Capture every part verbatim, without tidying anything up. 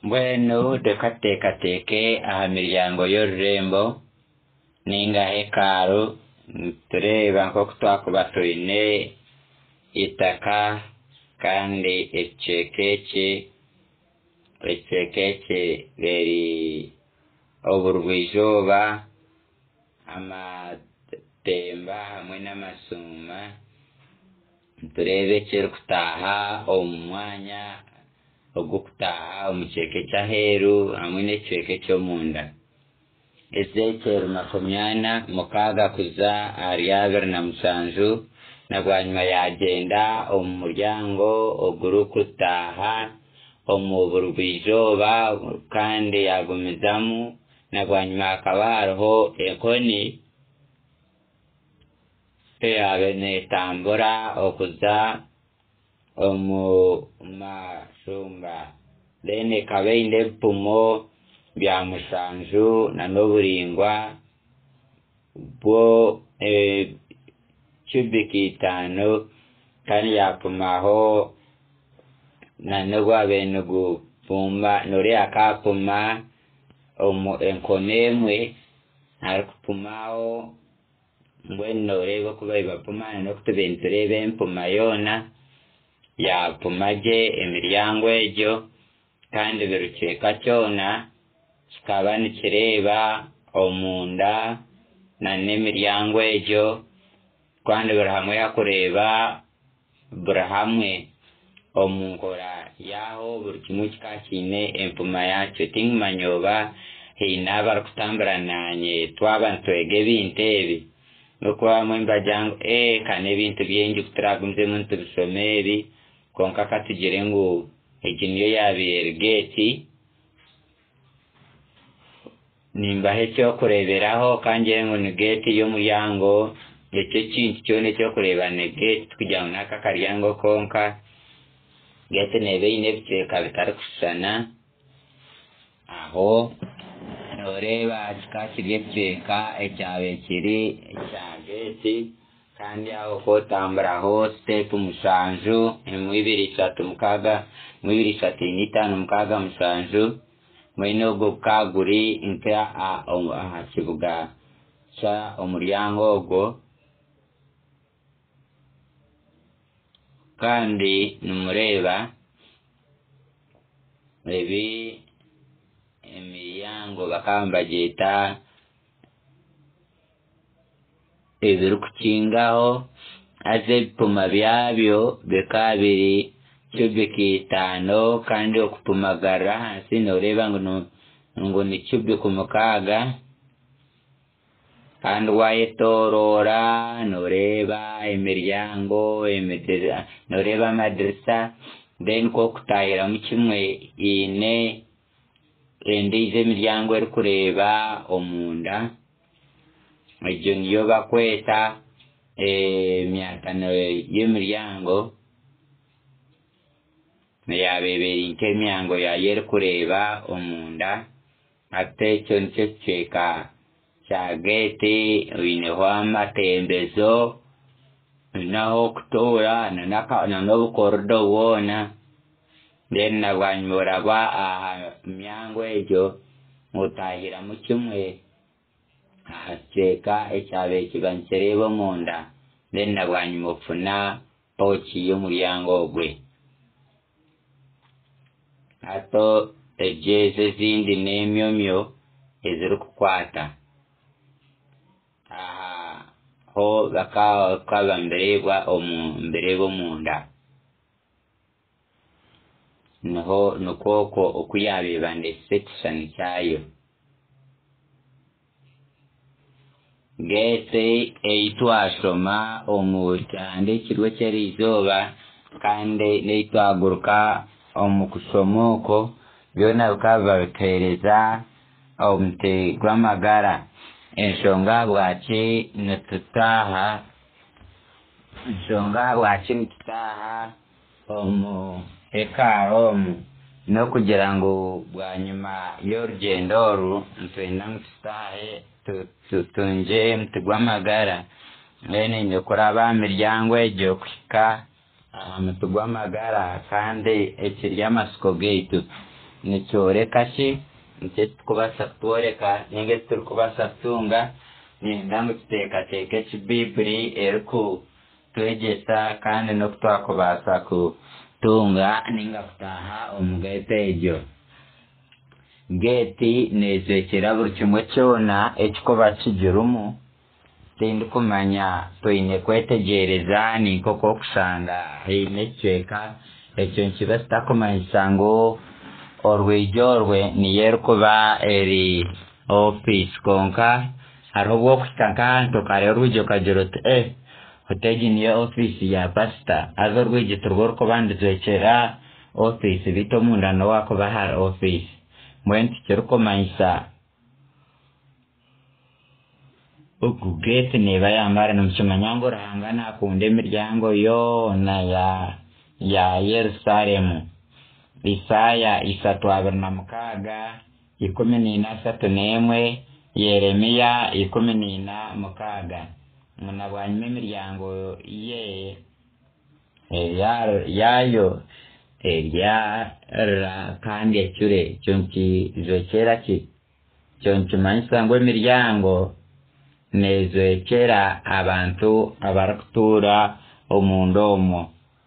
Bueno tekatekateke aha miryango y'orurembo ninga hekaru tureba nko twakuba tuyine itaka kandi ecekeke ecekeke reri oburwijoba amatemba hamwe n'amasuma turebe kiri kutaha omu mwanya ogukutaha omukyeke ky'aheru hamwe n'ekyeke ky'omunda. Ezekyeri makumyana mukaaga kuza ahari abiri na mushanju nabwanyuma yagenda omu muryango ogurikutaha omu burwijoba kandi yagumizamu nabwanyuma hakaba hariho enkoni eyabe netambura okuza omu mashumba then ekaba eine ebipimo bya mushanju na n'oburingwa bwo cubiki itaano kandi yapimaho na n'obwabe nigupima nori akapima omu enkoni emwe arikupimaho mbwenu noreeba oku bapima n'okutubire nitureeba empima yoona yapima gye emiryango egyo kandi buri kyeka kyona kikaba nikireeba omunda na n'emiryango egyo kandi buri hamwe hakureeba buri hamwe omu nkora yaho buri kimwe kikaba kiine empima yakyo. Tingimanya oba haine abarikutambura nanye twaba nitwega ebintu ebi n'okuba bamwe nibagira ngu ee kana ebintu bingi kuturagumizemu nitubishoma ebi konka katugire ngu egi niyo yabaire gate nimbaho ekyokureeberaho kandi ngu ni gate y'omuryango ekyo kintu kyona ekyokureeba ni gate kugira ngu n'aka karyango konka gate neeba eine ebicweka bitarikushushana aho noreeba kikaba kiri ekicweka ekyabe kiri ekya gate kandi aho kotamburaho step mushanju emwe ibiri ishatu mukaaga emwe ibiri ishatu ine itaano mukaaga mushanju mwine ogwo bukaba guri nka aha kibuga kya omuryango ogwo kandi nimureeba ebi emiryango bakaba nibagyeta ebirikukingaho haza ebipima byabyo bikaba biri cubiki itaano kandi okupimagarra ahansi noreeba ngu ni cubiki mukaaga kandi wayetoroora noreeba emiryango noreeba amadirisa then kokutahiramu kimwe ine endiijo emiryango erikureeba omunda egyo niyo bakweta emyatano y'emiryango yaaba ebiri nk'emyango yayo erikureeba omunda ate ekyo nikyo kicweka kya gate oineho amatembezo oineho okutuura na n'obukorido bwona then nabwanyuma oraba aha myango egyo otahiramu kimwe aha kicweka ekyabe kiba nikireeba omunda then nabwanyuma ofuna pooki y'omuryango ogwe. Ato ejezo ezindi n'emyomyo ezirikukwata aha ho bakaba mbireebwa omu mbireeba omunda niho nikwokwo oku yaaba ebandesise ekishushani kyayo. Gate ei twashoma omu kyahandikirwe ky'erizooba kandi nei twaguruka omu kushoma okwo byona bikaba bituheereza omuti gw'amagara enshonga bwaki nitutaaha enshonga bwaki nitutaaha omu hekaru omu n'okugira ngu bwanyuma y'orugyendo oru nitwenda ngu tutaahe tutungye omuti gw'amagara mbwenu nyine kuraba aha miryango egyo kuhika aha muti gw'amagara kandi ekiri amasiko gaitu nicyoreka ki nicyo tukubasa kutworeka ninga turi kubasa kutunga ninga ngu tuteekateeka eki biburi erikutwegyesa kandi n'okutwakubasa kutunga ninga kutaaha omu geeti egyo. Geeti neezwekera buri kimwe kyona ekikuba kigirimu. Tindikumanya twine kwetegyereza ninka okw'okushanga haine ekicweka ekyo nikiba kitakumanyisa ngu orwigi orwe niyo erikuba eri office konka hariho obw'okuhika nk'ahantu okareeba orwigi okagira oti eh oti egi niyo office ya pastor haza orwigi tirwo rukuba nirujwekera office baitu omunda niho hakuba hari office mbwenu tikirikumanyisa oku geeti neeba yamara nimukimanya ngu Ruhanga naakunda emiryango yoona ya ya Yerusalemu. Isaaya isatu abiri na mukaaga ikumi niina asatu n'emwe Yeremiya ikumi niina mukaaga muna bwanyuma emiryango ye yayo eryara kandi echure ekyo nikizwekera ki ekyo nikimanyisa ngu emiryango neezwekera abantu abarikutuura omundu omwo.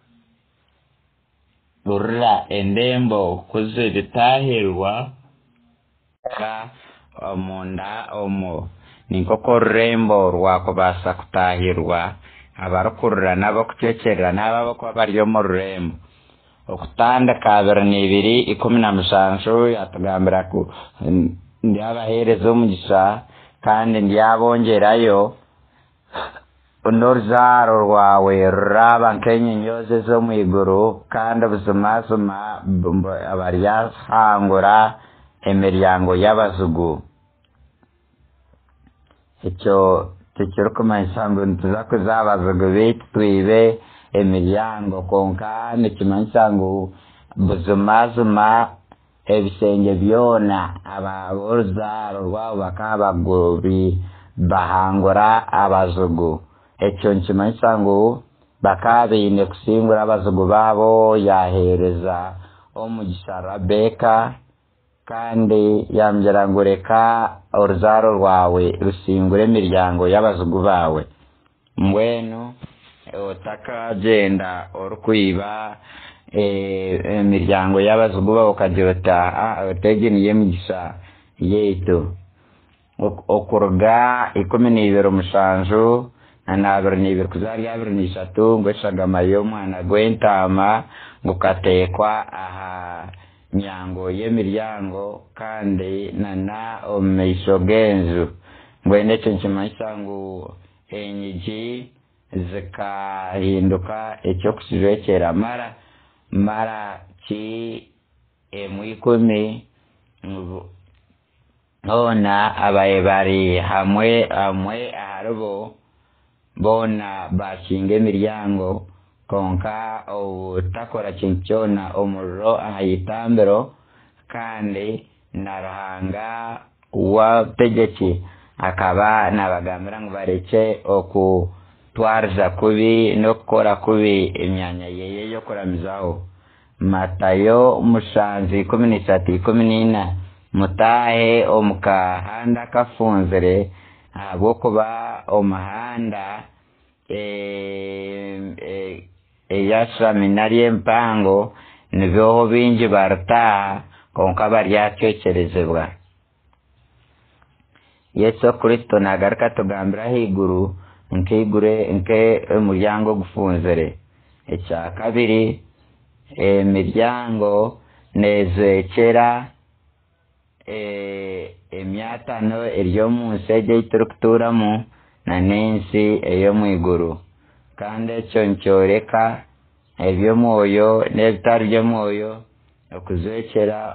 Urura endembo kuzibitahirwa ka omunda omwo ninkoko orurembo rwakubasa kutahirwa abarikurura n'abakucwecerera n'abo abakuba bari omu rurembo. Okutandika abiri n'ibiri ikumi na mushanju yatugambira ku ndyabaheereza omugisha kandi ndyabongerayo n'oruzaaro rwawe ruraba nk'enyonyozi z'omu iguru kandi obuzimazima baryahangura emiryango y'abazigu. Ekyo tikirikumanyisa ngu nituza kuza abazigu baitu twibe emiryango konka nikimanyisa ngu buzimazima ebisenge byona ab'oruzaaro rwabo bakaba bahangura abazigu. Ekyo nikimanyisa ngu bakaba baine kusingura abazigu baabo yaheereza omugisha Rabeka kandi yambwira ngu reka oruzaaro rwawe rusingure emiryango y'abazigu bawe. Mbwenu otakagyenda orikwiba emiryango y'abazigu bawe okagira oti aha oti egi niyo emigisha yaitu. Okuruga ikumi n'ibiri omushanju n'abiri n'ibiri kuza ahari abiri n'ishatu ngu eshagama y'omwana gw'entaama gukateekwa aha nyango y'emiryango kandi nana omu maisho g'enju. Mbwenu ekyo nikimanyisa ngu enyigi zikahinduka eky'okukizwekera mara mara ki emu ikumi boona abaye bari hamwe hamwe aharibo boona bakinga emiryango konka obutakora kintu kyona omuriro aha itambiro kandi na Ruhanga wategeki akaba nabagambira ngu bareke okutwariza kubi n'okukora kubi emyanya yeye y'okuramizaho. Matayo mushanju ikumi n'ishatu ikumi niina mutaahe omu kahanda kafunzire ahabw'okuba omuhanda eyashami nari empango nibyoho bingi baritaaha konka baryacwecerezebwa. Yesu Kristo nagaruka tugambira ahaiguru nk'igure nk'omuryango gufunzire. Ekya kabiri emiryango neezwekera emyatano eri omu nsi egi ei turikutuuramu na n'ensi ey'omu iguru kandi ekyo nikyoreka eby'omwoyo n'ebitari by'omwoyo okuzwekera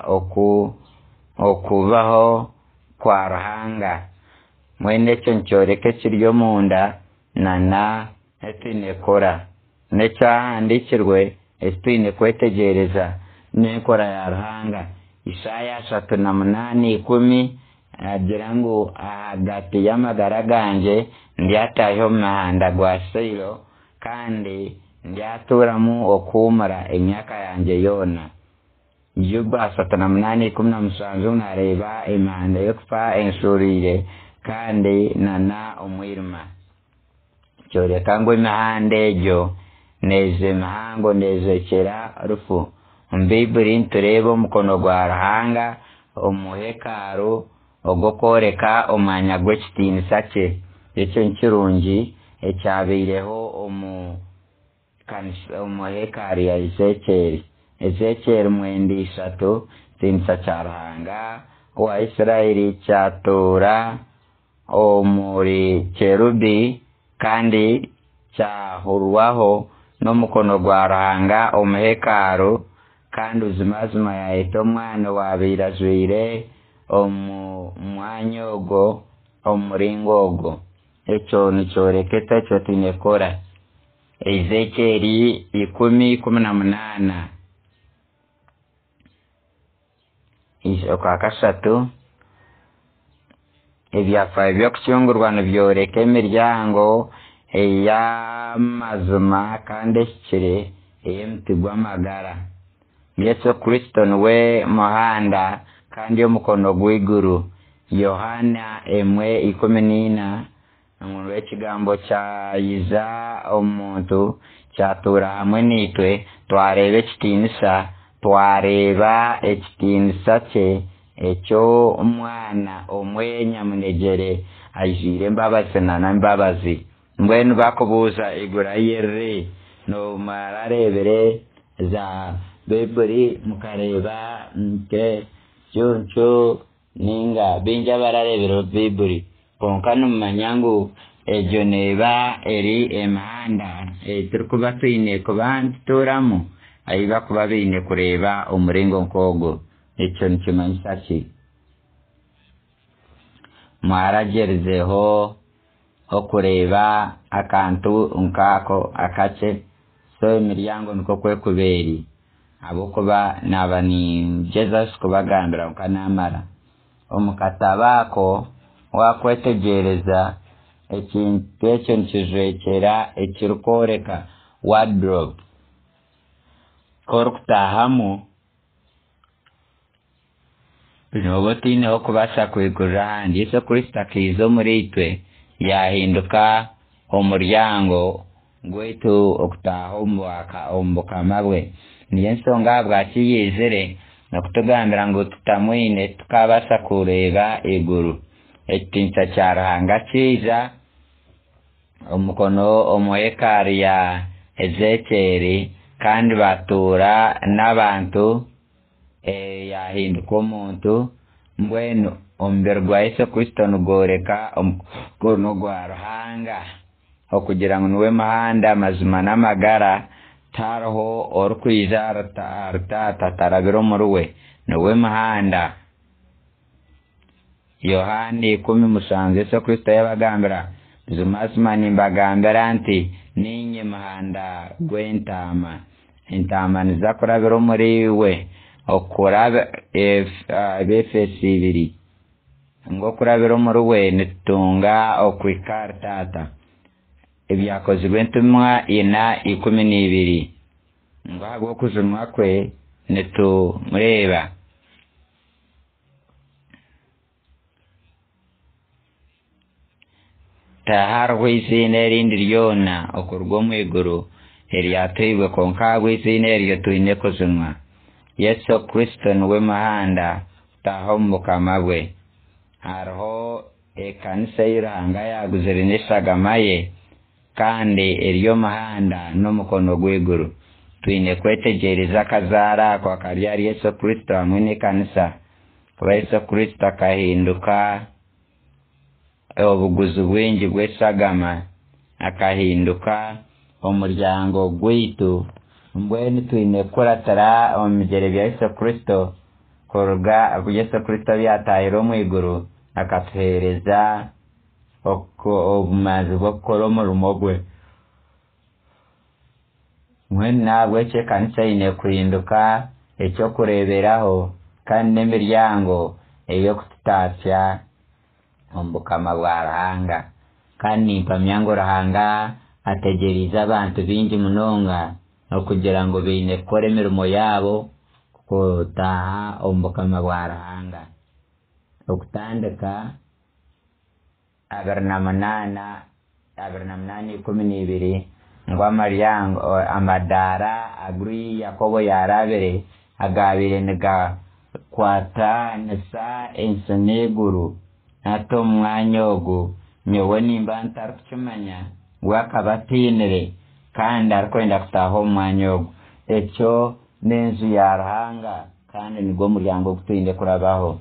okubaho kwa Ruhanga. Mwene ekyo nikyoreka ekiri omunda nana etwine kukora n'ekyahandikirwe etwine kwetegyereza n'enkora ya Ruhanga. Isaaya ashatu na munaana ikumi agira ngu ahagati y'amagara ganje ndyataaha omu muhanda gwa Seiro kandi ndyatuuramu okuumura emyaka yange yoona. y'ubwa satana munani kumi na musanzu nareba imanda yo kufa ensurire kandi nana umwirima cyoreka ngo imihanda ejo neze mihango nezekera rufu mbiburi ntureba umukono gwa Ruhanga umuhekaro ogokoreka omwanya gw'ekitinisa kye ekyo nkirungi ekyabireho omu kanisa umuhekaro ya Ezekeri Ezekeri mwenda isatu tinisa kya Ruhanga wa Isirayeli kyatura omuri kerubi kandi cyahurwaho n'umukono gwa Ruhanga umuhekaro kandi uzimazima yaita omwana wabirazwire omu mwanya ogwo omuringo ogwo ekyo nikyoreketa ekyo tinekora Ezekeri ikumi kumi na munana okwa kasatu ebyafaayo by'okukyungurwa nibyoreka emiryango ey'amazima kandi ekikire ey'emiti gw'amagara Yesu Kristo niwe muhanda kandi omukono gw'iguru Yohana emwe ikumi n'ina omuntu w'ekigambo kyayiza omuntu kyatura hamwe nitwe twareeba ekitinisa twareeba ekitinisa kye ekyo omwana omwe nyamunegere ajwire embabazi nana embabazi mbwenu bakubuuza igura yerre nomara arebere za biburi mukareba nke cyonco ninga binja bararebera biburi konka numanya ngu ejo neba eri emihanda turikuba twine kuba ntituramu ayi bakuba bine kureba umuringo nk'ogwo ekyo nikimanyisa ki mwaragerezeho okureba akantu nkako akake so emiryango niko kwekuberi abokuba naba nigeza kubagambira nkanamara omukatabako wakwetegereza ekintu ekyo nikijwekera ekirikoreka wardrobe korukutahamu binobo tiineho kubasa kwigurira ahandi Yesu Kristo akiza omuri itwe yahinduka omuryango gwaitu okutaha omu bukama bwe niyo ensonga bwakiyizire nokutugambira ngu tutamwine tukabasa kureba iguru ekitinisa kya Ruhanga kiza omukono omuhekari ya Ezekeri kandi batura n'abantu yahinduka omuntu mbwenu omubiri gwa Yesu Kristo nigoreka omukono gwa Ruhanga okugira ngu niwe muhanda mazima n'amagara tariho orukwiza rutata tarabira omuri we niwe muhanda Yohana ikumi musanju Yesu Kristo yabagambira zimazima nimbagambira nti ninye muhanda gw'entaama entaama niza kurabira omuri we okuraba Efeso ibiri ng'okurabira omuri we nitutunga okwika rutata ebyakozirwe entumwa ina ikumi n'ibiri ngo habw'okuzunwa kwe nitumureba tahariho izina erindi ryona okuruga omu iguru eryatwibwe konka habw'izina eryo twine kuzunwa Yesu Kristo niwe muhanda kutaha omu bukama bwe hariho ekanisa y'Ruhanga yaguzire n'eshagama ye kandi eryo muhanda n'omukono gw'iguru twine kwetegereza akazaara ako akari ari Yesu Kristo hamwe n'ekanisa kuba Yesu Kristo akahinduka obuguzi bwingi bw'eshagama akahinduka omuryango gwaitu mbwenu twine kuratara omu bigyere bya Yesu Kristo kuruga Yesu Kristo byatahire omu iguru akatuheereza obumanzi bw'okukora omurimo gwe mbwenu nabwe ekyo ekanisa eine kuhinduka ekyokureberaho kandi n'emiryango ey'okututaasya omu bukama bwa Ruhanga kandi nimpamya ngu Ruhanga ategerize abantu bingi munonga okugira ngu baine kukora emirimo yaabo kutaha omubukama bwa Ruhanga. Okutandika abiri na munana abiri na munana ikumi n'ibiri ngo amaryango amadara aguri Yakobo yarabire agabire niga kwata nisa ensi n'iguru nato umwanya ogu nyowe nimba ntarukimanya we akaba atinire kandi arikwenda kutaha omwanya ogu. Ekyo n'enju ya Ruhanga kandi nigwo muryango gutwine kurabaho.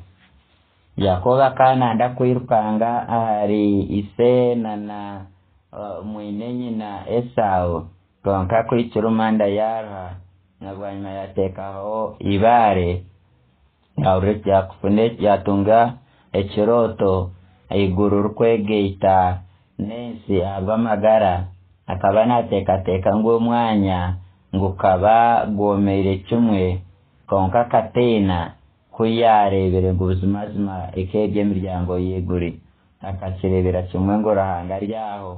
Yakobo akananda kwirukanga ahari ise na na uh, mwine nyina Esau konka kwikira umanda yaruha nabwanyuma yatekaho ibare yaure yakufune yatunga ekiroto iguru rukwegeita nensi abamagara akaba natekateka ngo umwanya ngukaba gomere kimwe konka katena kuyarebere ngo ubuzimazima ikebye miryango yeguri akakirebera kimwe ngo Ruhanga ryaho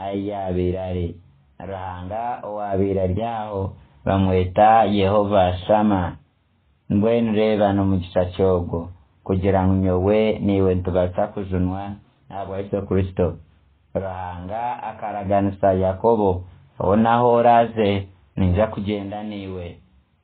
ayabirare Ruhanga owabira ryaho bamweta Yehova Shama. Mbwenu reba no mu gisacyogo kugira ngo nyowe niwe ntubasha kujunwa nabwo Yesu Kristo. Ruhanga akaraganisa Yakobo onaho raze ninja kugenda niwe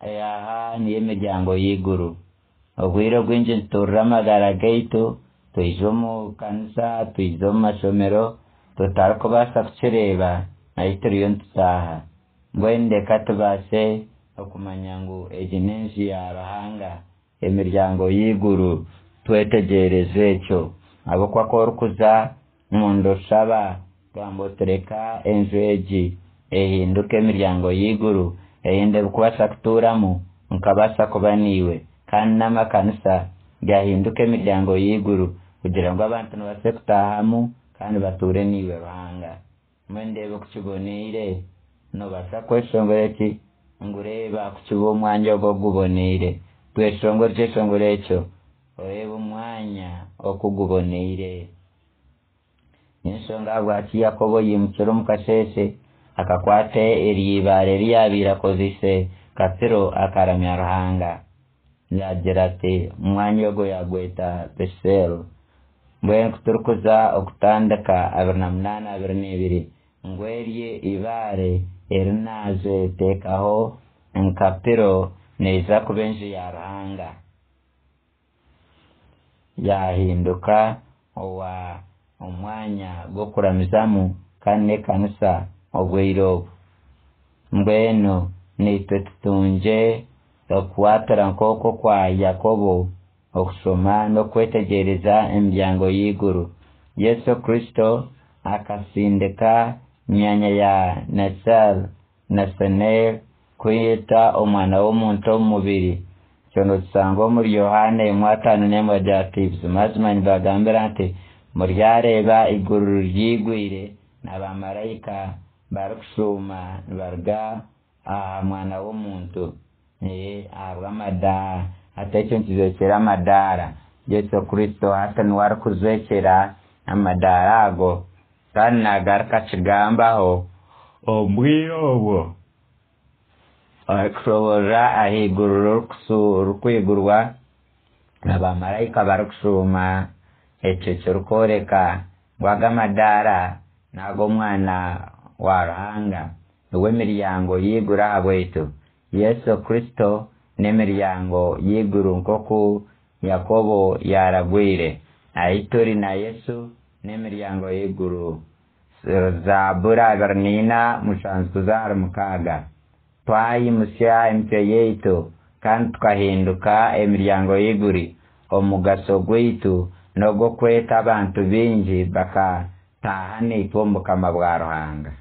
ayaha niye miryango yiguru. Obwiro bwinji nturra amagara gaitu tuizo mu kanisa tuizo mu mashomero tutarikubasa kukireba naye turiyo ntutaha. Mbwenu ndeka tubase okumanya ngu egi n'enju ya Ruhanga emiryango y'iguru twetegereze ekyo abokwa korukuza mundu shaba gambo tureka enju egi ehinduke emiryango y'iguru eyinde kubasa kuturamu nkabasa kuba niwe kandi n'amakanisa gahinduke emiryango y'iguru kugira ngo abantu nibase kutahamu kandi bature niwe Ruhanga. Mwendebe kukibonire nobasa kweshongora eki ngureba kukiba omwanya ogwo guboneire tweshongora ekyeshongora ekyo oreba omwanya okuguboneire. Ensonga bwaki Yakobo yimukira omu kasheshe akakwate eryibare lyabire akozise Katiro akaramya Ruhanga yagira ati omwanya ogwo yagweta Besero. Mbwenu kuturukuza okutandika abiri na munana abiri n'ibiri ngwerye ibare erinaze tekaho nkapiro neza kuba enju ya Ruhanga yahinduka owa omwanya gwo kuramizamu kandi n'ekanisa obwiro. Mbwenu nitwe tutunge okuwatira nk'oko kwa Yakobo okusoma n'okwetegereza emiryango y'iguru. Yesu Kristo akasindika myanya ya Nasal Nasanel kwiyeta omwana w'omuntu omubiri. Kyono tusanga omuri Yohana emu ataano n'emwe ati mazima nibagambira nti muryareba iguru ryigwire n'abamarayika barikushuma nibaruga aha mwana w'omuntu ahabwa amadaara ate ekyo nikizwekera amadaara. Yesu Kristo hati niwe arikuzwekera amadaara ago kandi nagaruka kigambaho obwire obwo arikushobora ahiguru rukwigurwa abamarayika barikushuma. Ekyo kirikworeka ngwaga amadaara nago omwana wa Ruhanga niwe miryango y'iguru aha bwaitu. Yesu Kristo n'emiryango y'iguru nkoku Yakobo yaragwire aituri na Yesu n'emiryango y'iguru. Zabura abiri n'ina mushanju kuzahara mukaaga twayimusya emitwe yaitu kandi tukahinduka emiryango y'iguru. Omugaso gwaitu nogwo kweta abantu bingi bakataha naitwe omu bukama bwa Ruhanga.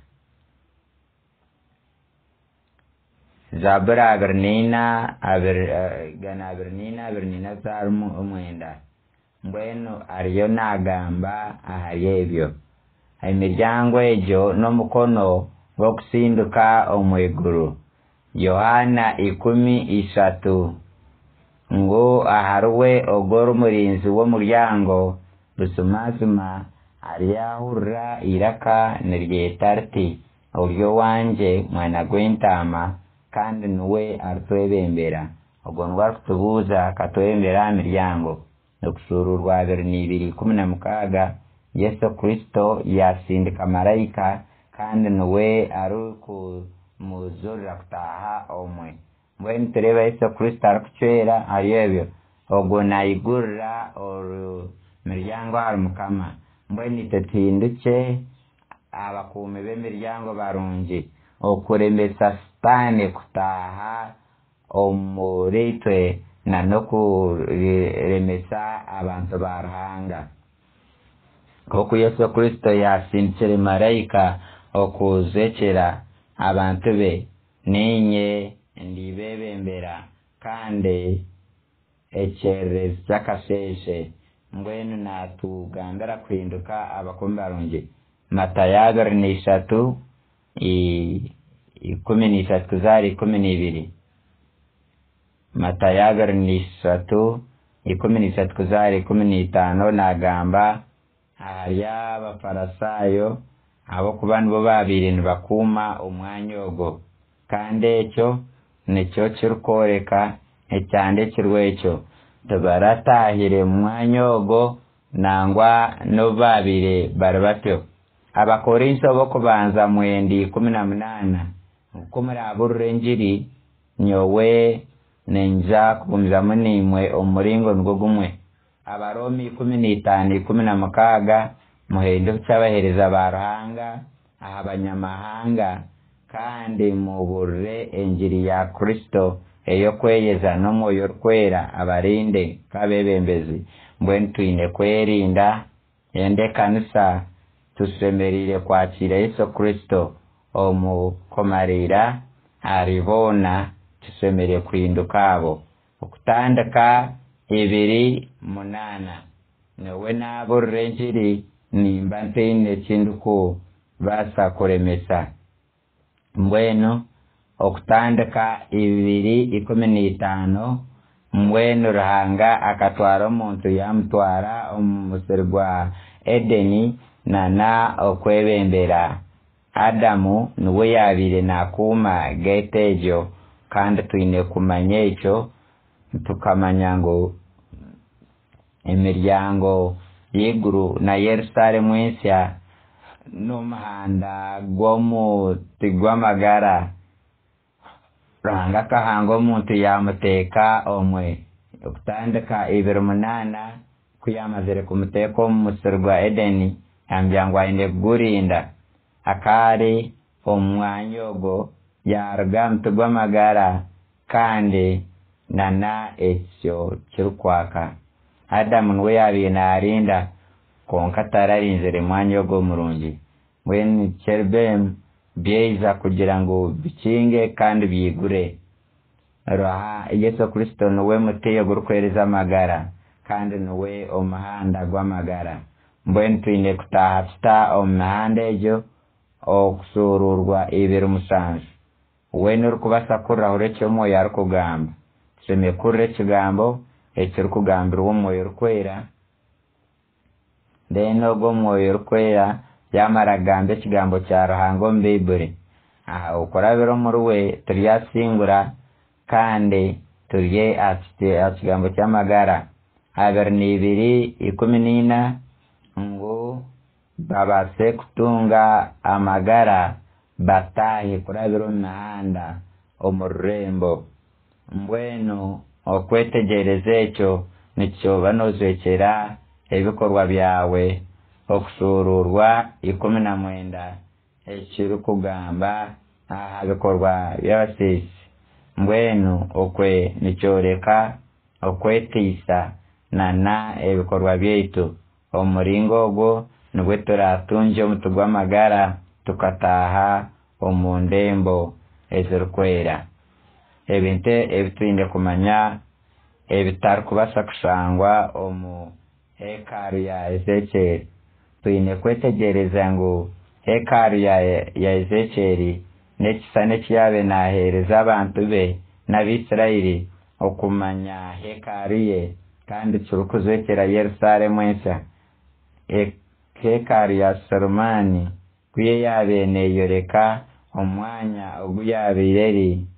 Zabura abiri n'ina gana abiri n'ina abiri n'ina zarumu omwenda. Mbwenu ariyo nagamba ahari ebyo emiryango egyo n'omukono gw'okusinduka omwiguru. Yohana ikumi ishatu ngo aharuwe ogora umurinzi w'omuryango rusumazima aryahurra iraka niryeta riti oryo wanje mwana gw'entama kandi niwe aritwebembera. ubwo ndwara kutubuza katwembera imiryango okusururwa abiri n'ibiri kumi na mukaga Yesu Kristo yasindika marayika kandi niwe ari ku muzurira kutaha omwe mbwenu tureba Yesu Kristo ari kucwera hariyo ebyo ubwo nayigurira oru miryango hari mukama mbwenu tutinduke abakuumi b'emiryango barungi okuremesa sitani kutaha omuritwe na nokuremesa abantu ba Ruhanga koko Yesu Kristo yasindikire marayika okuzekera abantu be ninye ndibebembera kandi ekyererezi kyakasese mbwenu natugambira kuhinduka abakuumi barungi Matayo abiri n'ishatu ikumi n'ishatu kuzari ikumi n'ibiri Matayo abiri n'ishatu ikumi n'ishatu kuzari ikumi n'itano nagamba hariyo abafarisayo abo kuba nibo babiri nibakuma umwanya ogwo kandi ekyo nikyo kirikworeka ekyandikirwe ekyo tibaratahire mu mwanya ogwo nangwa no babiri bari batyo Abakorinto bokubanza mwendi ikumi na munana okumurabura enjiri nyowe nenja kugumizamu nimwe omuringo nigwo gumwe Abaromi ikumi n'itano ikumi na mukaga muhendo cy'abahereza ba Ruhanga abanyamahanga kandi muburre enjiri ya Kristo eyo kweyeza no moyo kwera abarinde kabebembezi mbwenu twine kwerinda ende kanisa tusemerire kwakira Yesu Kristo omukomarira aribona tusemerire kuhinduka abo okutandika ibiri munana nowe nabo renjiri nimba ntine kinduku basa kuremesa mbwenu okutandika ibiri ikumi n'itano mbwenu Ruhanga akatwara omuntu yamutwara omusiri gwa Edeni nana okwebembera Adamu niwe yabire nakuma getejo kandi twine kumanya ekyo tukamanya ngo emiryango y'iguru na Yerusalemu ensya n'umuhanda gw'omuti gw'amagara Ruhanga kahanga omuntu yamuteka omwe okutandika ibiri munana kuyamazire kumuteka omu musiri gwa Edeni yambya ngu aine kugurinda akari omwanya ogwo yaruga muti gw'amagara kandi nana ekyo kirukwaka Adamu niwe yabiye narinda konka tararinzire mwanya ogwo murungi mbwenu cherubim byeiza kugira ngo bikinge kandi byigure Ruha Yesu Kristo niwe muteyo gurukwereza amagara kandi niwe omuhanda gw'amagara mbwenu twine kutaha tuta omuhanda egyo okusururwa ibiri musanju wenu urikubasa kurahura ekyo omwoyo arikugamba tuseme kurra ekigambo ekirikugambirwa omwoyo orikwera then ogwo omwoyo orikwera yamara gamba ekigambo kya Ruhanga omu Baibuli aha okurabira omuri we turyasingura kandi turye aha kigambo ky'amagara abiri n'ibiri ikumi n'ina ngu babase kutunga amagara batahe kurabira omu mihanda omu rurembo mbwenu okwetegereza ekyo nikyo banozwekera ebikorwa byawe okusururwa ikumi na mwenda ekiri kugamba aha bikorwa by'abasisi mbwenu okwe nikyoreka okwetiisa nana ebikorwa byaitu omuringo ogwo nibwe turatunje omuti gw'amagara tukataha omu ndembo ezirikwera ebintu ebitwine kumanya ebitarikubasa kushangwa omu hekalu ya Ezekeri twine kwetegereza ngu hekalu ya, ya Ezekeri n'ekisane ekyabe nahereza abantu be n'Abisirayiri okumanya hekalu ye kandi kirikuzwekera Yerusalemu ensya hekalu ya Solomoni kuye yabe neyoreka omwanya ogu yabeire eri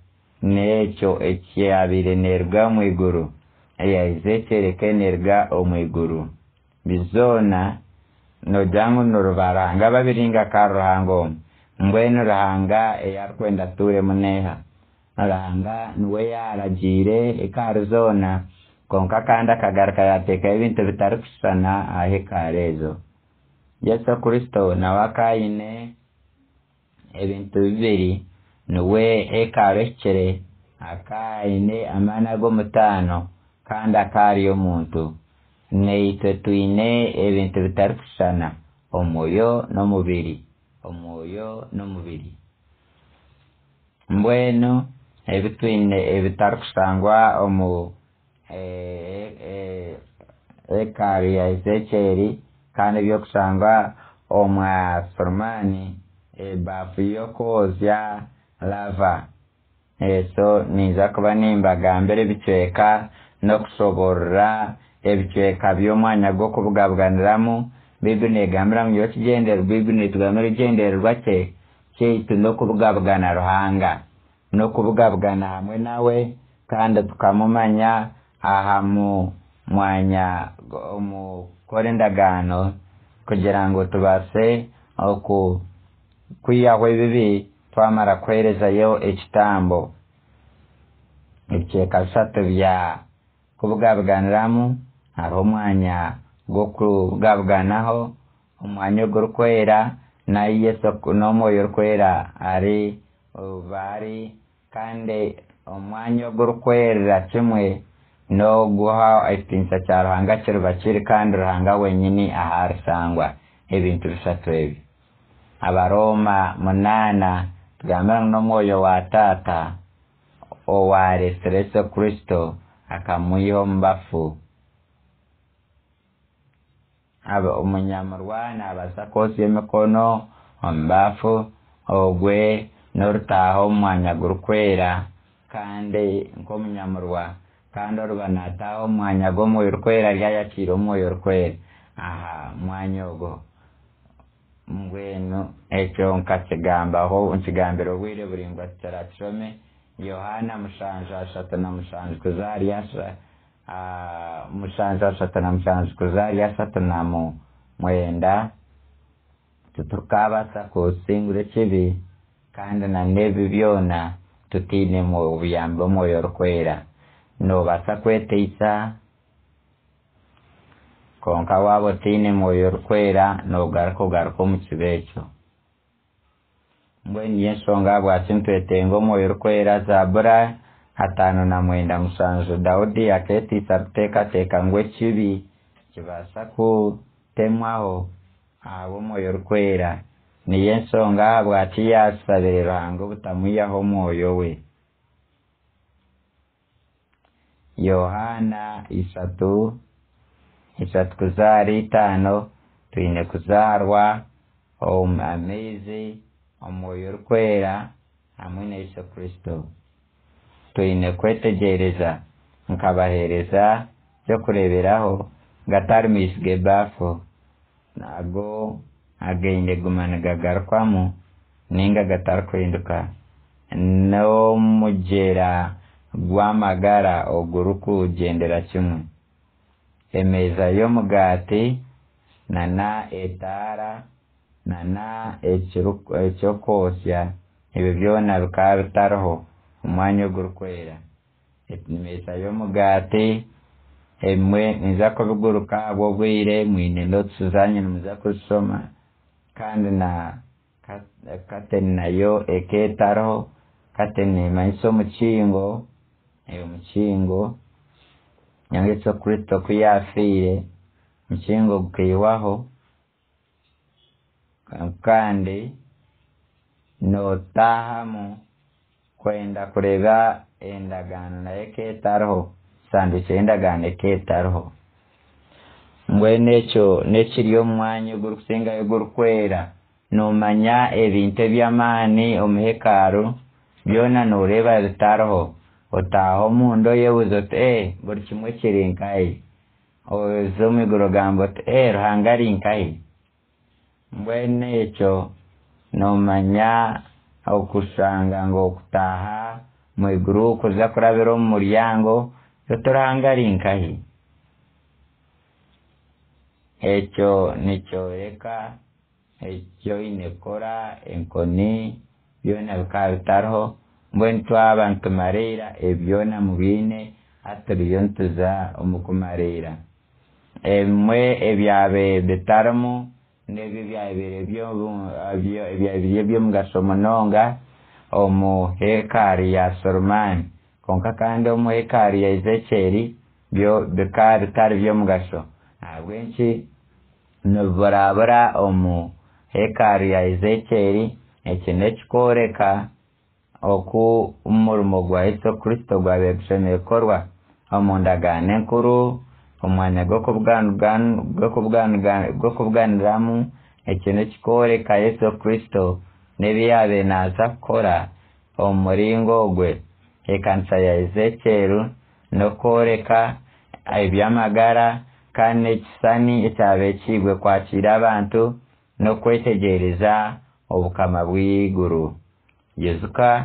n'ekyo ekyabirenerwa omu iguru eyahise ekyerekenerwa omu iguru bizona nogira ngu nirubaranga babiri nga ka ruhanga omu mbwenu ruhanga eyarikwenda aturemu neha ruhanga niwe yaragiire ekaari zoona konka kandi akagaruka yateekaho ebintu bitarikushushana aha ekaari ezo. Yesu Kristo nawe akaine ebintu bibiri niwe ekaari ehikire akaine amaani g'omutaano kandi akaari omuntu naitwe twine ebintu bitarikushushana omwoyo n'omubiri omwoyo n'omubiri mbwenu ebitwine ebitarikusangwa omu ekaari ya Ezekyeri kandi ebyokusangwa omwa Soromani ebaafu y'okwozya lava eso ninza kuba nimbagambira ebicweka n'okushoborora ebicweka by'omwanya gw'okubugabuganiramu Bibiri negambira ngu yokigendererwa Bibiri netugambira ekigendererwa kye kyaitu n'okubugabugana Ruhanga n'okubugabugana hamwe nawe kandi tukamumanya aha mu mwanya omu kukora endagaano kugira ngu tubaase oku kwiyaho ebibi twamara kuherezayo ekitambo. Ebicweka bisatu bya kubugabuganiramu hariho omwanya gw'okugabuganaho omwanya ogurikwera na Yesu n'omwoyo orikwera ari bari kandi omwanya ogurikwerera kimwe n'oguha ekitiinisa kya Ruhanga kiruba kiri kandi Ruhanga wenyini aharisangwa ebintu bisatu ebi. Abaroma munaana tugambira ngu n'omwoyo wa taata owaresire Yesu Kristo akamwiha omu bafu aba omunyamurwa nabaasa kwosya emikono omu bafu ogwe n'orutaaha omu mwanya gurikwera kandi nk'omunyamurwa kandi oruba nataaha omu mwanya gw'omwoyo orikwera ryayakiire omwoyo orikwera aha mwanya ogwo mbwenu ekyo nkakigambaho nkigambira obwire buringwa tukira kishome Yohana mushanju ashatu na mushanju kuzaari asa mushanju ashatu na mushanju kuzaari asatu na mu mwenda tutukabaasa kusingura ekibi kandi na n'ebi byona tutiine mu buyambi bw'omwoyo orikwera noobaasa kwetiisa konka waaba otiine mwoyo orikwera noogaruka ogaruka omu kibi ekyo. Mbwenu niyo ensonga habwaki nitwetenga omwoyo orikwera. Zabura ataano na mwenda mushanju Dawudi aketiisa ruteekateeka ngu ekibi kibaasa kutemwaho ahabw'omwoyo orikwera. Niyo ensonga habwaki yasabire Ruhanga obutamwihaho omwoyo we. Yohana isatu isatu kuzaari itaano twine kuzaarwa omu amaizi omwoyo orikwera hamwe na Yesu Kristo. Twine kwetegereza nkabahereza ekyokureeberaho gatari maizi g'ebaafu nago againe guma nigagarukwamu ninga gatarikwinduka n'omugyera gw'amagara ogurikugendera kimwe. Emeeza y'omugaati nana etaara nana ekyokwosya ebyo byona bikaba bitariho omwanya ogurikwera. Emeeza y'omugaati emwe niza kubiguruka habw'obwire mwine notice zanyu nimuza kuzisoma kandi na kateni nayo eketariho kateni nemanyisa omukingo omukingo nyanga Yesu Kristo kuyafiire omukingo gukaihwaho kandi nootaahamu kwenda kureeba endagaano nayo eketariho sandwich y'endagaano eketariho. Mbwenu ekyo nekiri omu mwanya ogurikusingayo ogurikwera noomanya ebintu eby'amaani omu hekaaru byona nooreeba bitariho otaaha omundu oyebuuza oti ee buri kimwe kiri nkahi oza omu iguru ogamba oti ee Ruhanga ari nkahi. Mbwenu ekyo noomanya okushanga ngu okutaaha mwiguru kuza kurabira mu muryango torangarinkahi ekyo nicyoreka ekyo inekora enkoni byona bikaba bitariho mbwenu twabantu mareira ebyona mubine aturiyo ntuza omukumareira emwe ebyabe bitarimu nebyo byabire byo byomugaso munonga omu hekari ya Solomoni konka kandi omu hekari ya Ezekeri byo bikaba bitari byomugaso habwenki niburabura omu hekari ya Ezekeri eki nekikoreka oku umurimo gwa Yesu Kristo gwabe gushemeye korwa omu ndagaano enkuru omwanya gw'okubwaniramu eki nekikoreka Yesu Kristo nebyabe naza kukora omu muringo ogwe ekanisa ya Ezekeri nokoreka ebyamagara kandi ekisani ekyabe kigwe kwakira abantu nokwetegereza obukama bw'iguru yezuka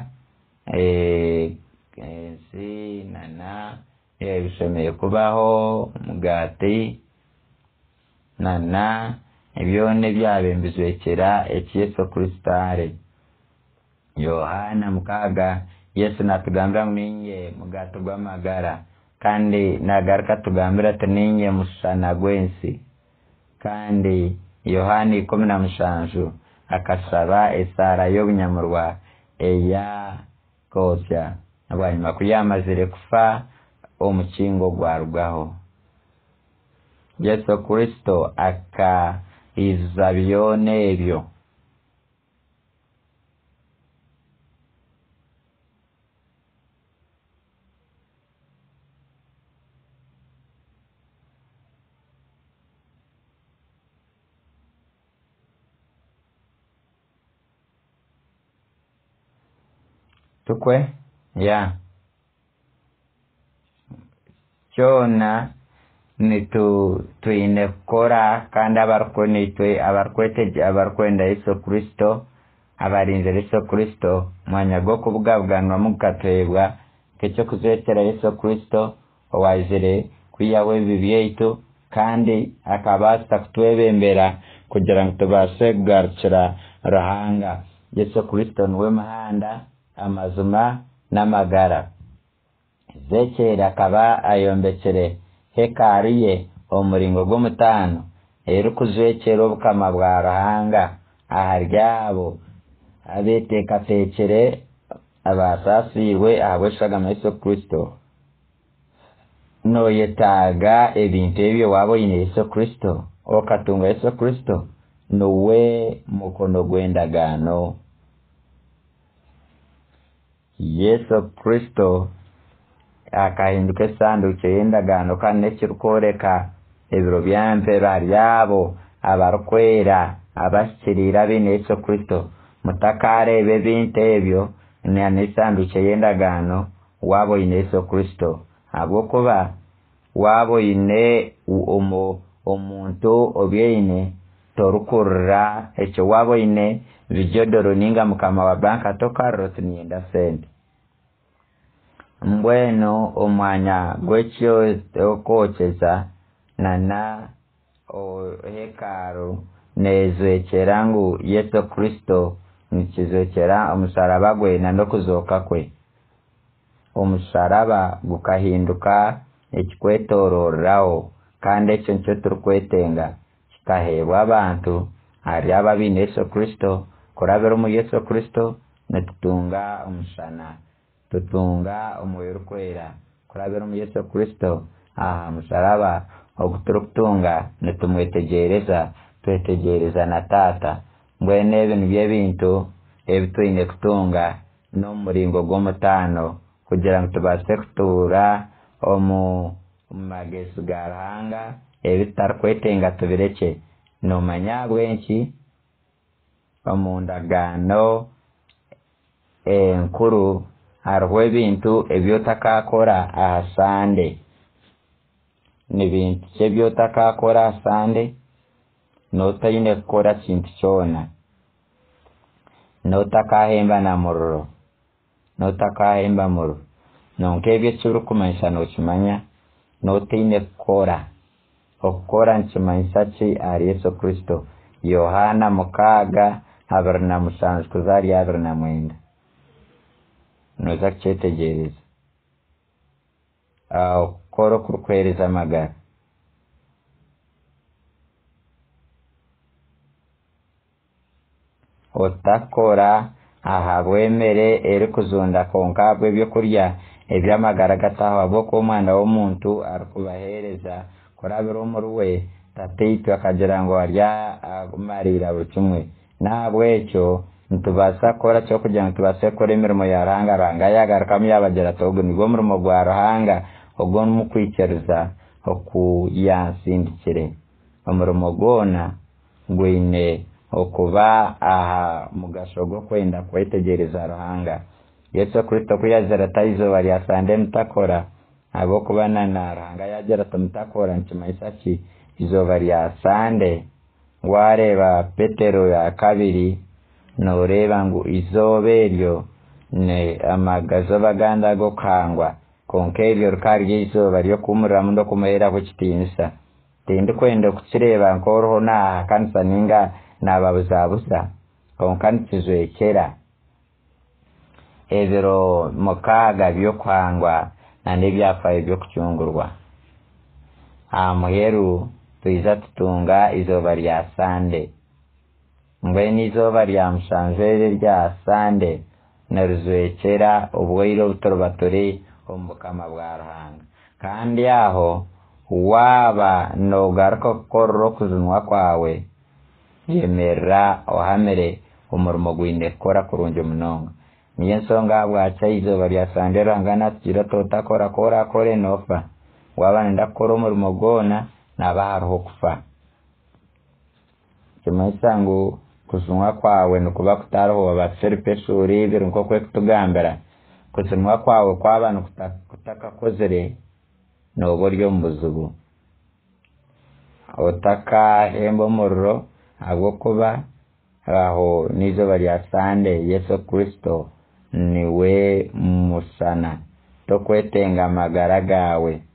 ensi nana ebishemeye kubaho umugati nana ebyone byabe mbizwekera eki Yesu Kristo ari Yohana mukaga Yesu natugambira ninye mugati gw'amagara kandi nagaruka tugambira tuninye mushana gwensi kandi Yohana ikumi na mushanju akasaba esara y'obunyamurwa eya kosya abanyuma kuyamazire kufa omukingo gwarugaho Yesu Kristo akaiza byone ebyo tukwe ya kyona nitu tuine kukora kandi abarukwenitwe abarukweteje abarukwenda Yesu Kristo abarinzira Yesu Kristo mwanya gwo kubwabwanwa mukatebwa kecyo kuzetera Yesu Kristo owazire kwiyawe bibyeitu kandi akabasa kutwebembera kugira ngo tubase kugarukira Ruhanga Yesu Kristo niwe mahanda amazuma n'amagara Ezekeri akaba ayombekere hekari ye omuringo gw'omutano eri kuzwekera obukama bwa Ruhanga aharyabo abeteekateekere abasasirwe ahabw'eshagama Yesu Kristo noyetaaga ebintu ebyo waba oyine Yesu Kristo okatunga Yesu Kristo nowe mukono gw'endagaano Yesu Kristo akahinduka esanduuko y'endagaano kandi nekirukoreka ebiro byampero haryabo abarukwera abashyikirira bine Yesu Kristo mutakareeba ebintu ebyo n'esanduuko y'endagaano waba oyine Yesu Kristo habwokuba waba oyine omuntu obyaine torukurra ekyo waba oyine bijodoro ninga mukama wa banka tokarro tunienda sente mbwenu omwanya gwekyo okocheza nana o hekaru nezwekera ngu Yesu Kristo nikizwekera omusaraba gwe nandokuzoka kwe omusaraba gukahinduka ekikwetororraho kandi ekyo nikyo turukwetenga kikaheebwa abantu hari ababine Yesu Kristo kurabira omu Yesu Kristo netutunga omushana tutunga omwoyo rukwera kurabira omu Yesu Kristo aha musaraba oguturukutunga netumwetegereza twetegereza na Taata mbwenu ebyo nibyo ebintu ebitwine kutunga n'omuringo gw'omutaano kugira ngu tubaase kutuura omu magezi ga Ruhanga ebitarukwetenga tubireke nomanya bwenki omu ndagaano enkuru hariho ebintu ebyotakakora aha Sande n'ebintu ebyotakakora aha Sande notaine kukora kintu kyona notakahemba na muriro notakahemba muru nonke ebyo kirukumanyisa nokimanya notiine kukora okukora nikimanyisa ki ari Yesu Kristo. Yohana mukaaga abiri na mushanju kuza ahari abiri na mwenda noza kukyetegereza. Okukora okurikuheereza amagara. Otakora ahabw'emere erikuzunda konka ahabw'ebyokurya eby'amagara gataha habw'okuba omwana w'omuntu arikubaheereza kurabira omuri we tataitu akagira ngu arya agumariira buri kimwe. Nahabwekyo nitubaasa kukora ky'okugira ngu tubaase kukora emirimo ya Ruhanga. Ruhanga yagarukamu yabagira ati ogu nigwo murimo gwa Ruhanga ogwo nimukwikiriza oku yansindikire. Omurimo gwona gwine okuba aha mugasho gw'okwenda kwetegereza Ruhanga. Yesu Kristo kuyazira ati izooba lya Sande mutakora habw'okuba na Ruhanga yagira ati mutakora nikimanyisa ki izooba lya Sande. Wareeba Petero ya kabiri noreeba ngu izooba eryo amagazooba gandi ag'okuhangwa konka eryo rikaba ry'izooba ry'okuhumuriramu n'okumuheeraho ekitiinisa. Tindikwenda kukireeba nk'oriho n'aha kanisa ninga nababuzabuza konka nikizwekera ebiro mukaaga by'okuhangwa na n'ebyafaayo by'okucungurwa. Aha muheru twiza tutunga izooba lya Sande. Mbwenu izooba lya mushanju eri rya Sande nirizwekera obwire obuturuba turi omu bukama bwa Ruhanga. Kandi aho waaba nogaruka kukorera okuzinwa kwawe yemerera ohamire omurimo gwine kukora kurungi munonga. Niyo ensonga habwakya izooba lya Sande Ruhanga natugira totakora kora kore nofa. Waba nenda kukora omurimo gwona naba hariho okufa. Kimanyisa ngu kuzinwa kwawe nikuba kutariho waba Filipi essuura ibiri nk'oku ekutugambira. Kuzinwa kwawe kwaba nikutakakozire nooba ori omu buzibu. Otakahemba omuriro habw'okuba aho n'izooba lya Sande Yesu Kristo niwe musana. Tokwetenga amagara gawe